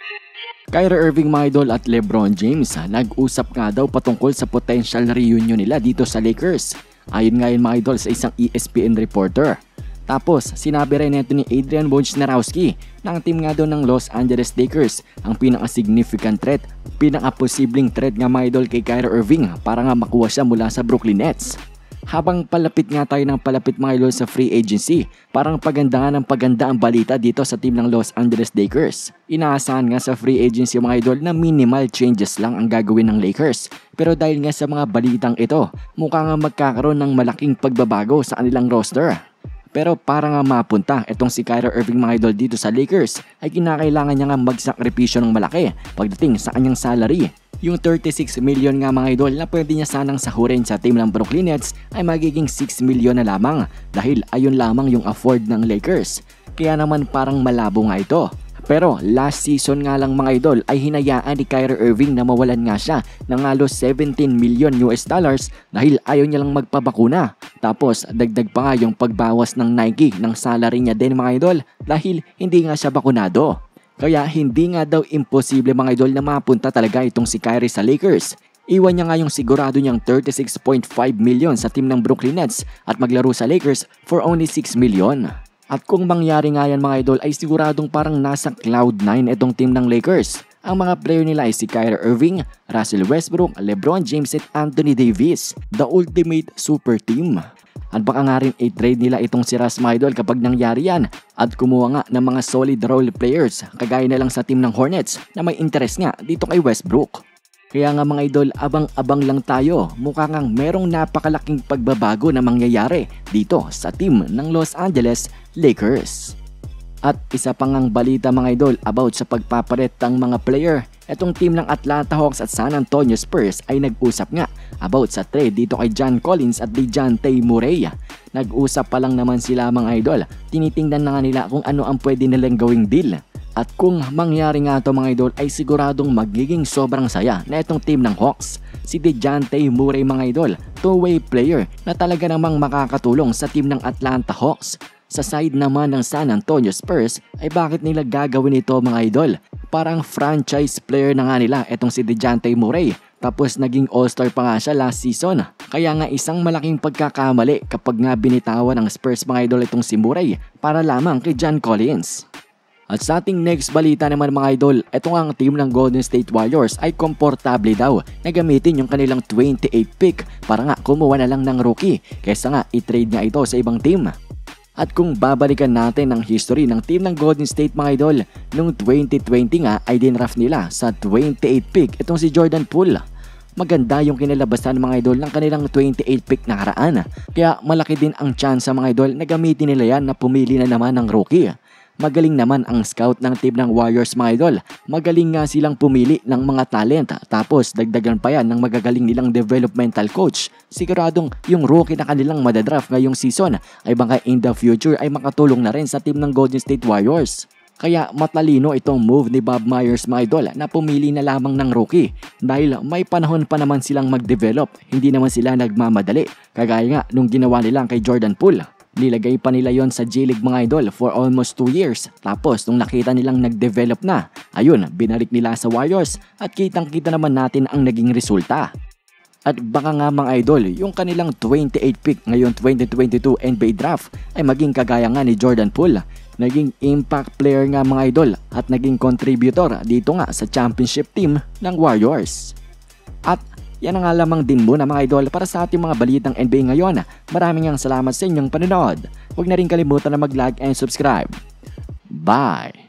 Kyrie Irving mga idol at LeBron James nag-usap nga daw patungkol sa potential reunion nila dito sa Lakers. Ayon nga yun mga idol sa isang ESPN reporter. Tapos sinabi rin nito ni Adrian Wojnarowski na ang team nga daw ng Los Angeles Lakers ang pinaka-significant threat, pinaka-posibleng threat nga mga idol kay Kyrie Irving para nga makuha siya mula sa Brooklyn Nets. Habang palapit nga tayo ng palapit mga idol sa free agency, parang paganda nga ng paganda ang balita dito sa team ng Los Angeles Lakers. Inaasahan nga sa free agency mga idol na minimal changes lang ang gagawin ng Lakers. Pero dahil nga sa mga balitang ito, mukha nga magkakaroon ng malaking pagbabago sa kanilang roster. Pero para nga mapunta itong si Kyrie Irving mga idol dito sa Lakers ay kinakailangan niya nga magsakripisyo ng malaki pagdating sa kanyang salary. Yung 36 million nga mga idol na pwede niya sanang sahurin sa team ng Brooklyn Nets ay magiging 6 million na lamang dahil ayun lamang yung afford ng Lakers. Kaya naman parang malabo nga ito. Pero last season nga lang mga idol ay hinayaan ni Kyrie Irving na mawalan nga siya ng halos 17 million US dollars dahil ayaw niya lang magpabakuna. Tapos dagdag pa nga yung pagbawas ng Nike ng salary niya din mga idol dahil hindi nga siya bakunado. Kaya hindi nga daw imposible mga idol na mapunta talaga itong si Kyrie sa Lakers. Iwan niya nga yung sigurado niyang 36.5 million sa team ng Brooklyn Nets at maglaro sa Lakers for only 6 million. At kung mangyari nga yan mga idol ay siguradong parang nasa cloud9 itong team ng Lakers. Ang mga player nila ay si Kyrie Irving, Russell Westbrook, LeBron James at Anthony Davis, the ultimate super team. At baka nga rin i-trade nila itong si Russ mga idol kapag nangyari yan at kumuha nga ng mga solid role players kagaya na lang sa team ng Hornets na may interest nga dito kay Westbrook. Kaya nga mga idol, abang-abang lang tayo, mukha ngang merong napakalaking pagbabago na mangyayari dito sa team ng Los Angeles Lakers. At isa pang ang balita mga idol about sa pagpapalit ng mga player. Etong team ng Atlanta Hawks at San Antonio Spurs ay nag-usap nga about sa trade dito kay John Collins at DeJounte Murray. Nag-usap pa lang naman sila mga idol. Tinitingnan na nga nila kung ano ang pwede nilang gawing deal. At kung mangyari nga ito mga idol ay siguradong magiging sobrang saya na itong team ng Hawks. Si DeJounte Murray mga idol, two-way player na talaga namang makakatulong sa team ng Atlanta Hawks. Sa side naman ng San Antonio Spurs ay bakit nila gagawin ito mga idol? Parang franchise player na nga nila itong si DeJounte Murray. Tapos naging all-star pa nga siya last season. Kaya nga isang malaking pagkakamali kapag nga binitawan ng Spurs mga idol itong si Murray para lamang kay John Collins. At sa ating next balita naman mga idol, ito nga ang team ng Golden State Warriors ay komportable daw na gamitin yung kanilang 28 pick para nga kumuha na lang ng rookie kaysa nga i-trade niya ito sa ibang team. At kung babalikan natin ang history ng team ng Golden State mga idol, noong 2020 nga ay dinraft nila sa 28 pick itong si Jordan Poole. Maganda yung kinalabasan mga idol ng kanilang 28 pick na karaan. Kaya malaki din ang chance mga idol na gamitin nila yan na pumili na naman ng rookie. Magaling naman ang scout ng team ng Warriors mga idol. Magaling nga silang pumili ng mga talent. Tapos dagdagan pa yan ng magagaling nilang developmental coach. Siguradong yung rookie na kanilang madadraft ngayong season ay baka in the future ay makatulong na rin sa team ng Golden State Warriors. Kaya matalino itong move ni Bob Myers mga idol na pumili na lamang ng rookie. Dahil may panahon pa naman silang mag-develop. Hindi naman sila nagmamadali. Kagaya nga nung ginawa nilang kay Jordan Poole. Nilagay pa nila yon sa G-League mga idol for almost 2 years. Tapos nung nakita nilang nag-develop na, ayun, binalik nila sa Warriors at kitang-kita naman natin ang naging resulta. At baka nga mga idol, yung kanilang 28 pick ngayon 2022 NBA Draft ay maging kagaya nga ni Jordan Poole. Naging impact player nga mga idol at naging contributor dito nga sa championship team ng Warriors. At yan ang lamang din muna mga idol para sa ating mga balitang NBA ngayon. Maraming salamat sa inyong panonood. Huwag na rin kalimutan na mag-like and subscribe. Bye!